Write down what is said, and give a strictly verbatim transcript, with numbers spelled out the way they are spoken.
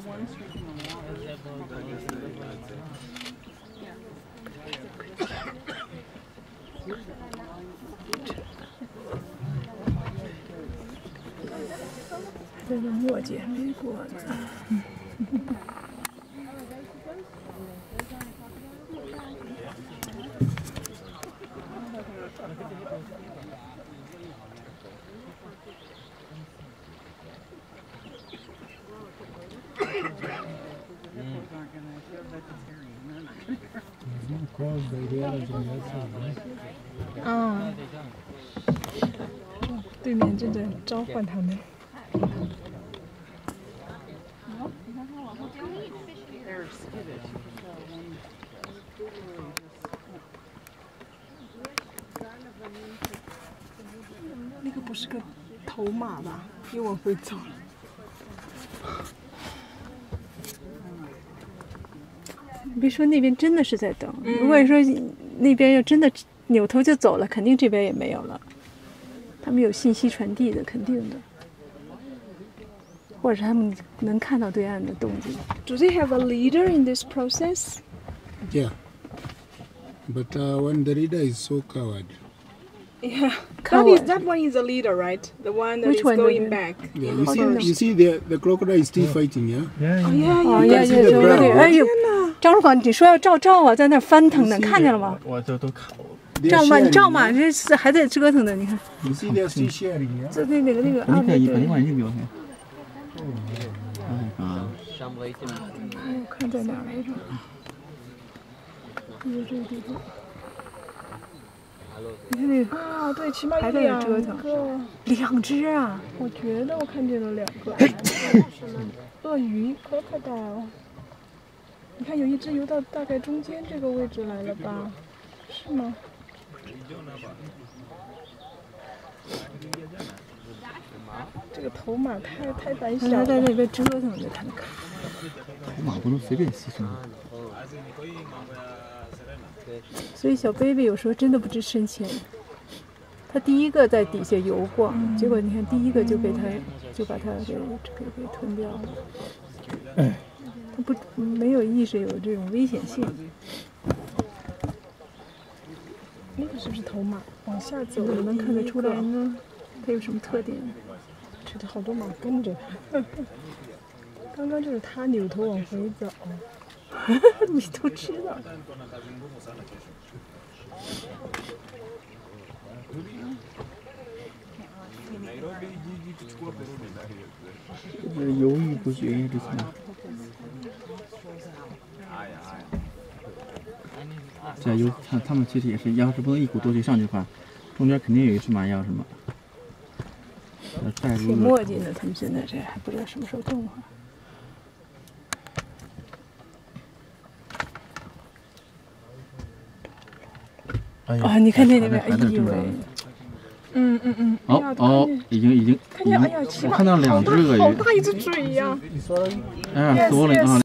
这个墨迹还没过呢。啊，对面正在召唤他们。 那个不是个头马吧？又往回走了。你别说，那边真的是在等。嗯、如果说那边要真的扭头就走了，肯定这边也没有了。他们有信息传递的，肯定的。 或者是他们能看到对岸的动静。Do they have a leader in this process? Yeah, but uh, when the leader is so coward. Yeah, that is that one is a leader, right? The one that Which is one going back. Yeah, you see, you see the the crocodile is still fighting, yeah? Yeah, oh, yeah, yeah, yeah, yeah, yeah, yeah, yeah. 哎呦，张书豪，你说要照照啊，在那翻腾呢，看见了吗？ 我就都看。 照嘛，你照嘛，这是还在折腾的，你看。 You see they are still sharing, yeah? 这那那个那个啊，对对。哎啊，我看在哪来着？就是这个地方。你看那个啊，对，起码还在那折腾。两只啊！我觉得我看见了两个。鳄鱼 crocodile。你看有一只游到大概中间这个位置来了吧？是吗？ 这个头马太太胆小了，他在那边折腾着，他们看。 头马不能随便牺牲。 所以小 baby 有时候真的不知深浅。他第一个在底下游过，嗯、结果你看第一个就被他就把他给给给吞掉了。哎，他不没有意识有这种危险性。那个是不是头马？往下走，怎么能看得出来呢？它有什么特点？ 这好多马跟着他，刚刚就是他扭头往回走，你都知道。 是犹豫不决之前。这有他他们其实也是，要是不能一鼓作气上去的话，中间肯定有一只马要什么。 挺磨叽的，他们现在这还不知道什么时候动啊。啊，你看那那边，哎呦喂！嗯嗯嗯。 哦哦，已经已经已经，我看到两只鳄鱼。 好大一只嘴呀！ 哎呀，多了啊！